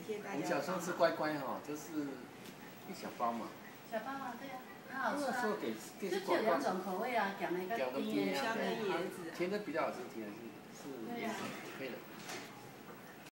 谢大家。 我们小时候吃乖乖哈，就是一小包嘛。 小包啊，对啊，很好吃啊。 那时候给就有两种口味啊，讲那个甜的， 香跟椰子。 甜的比较好吃，甜的是可以的。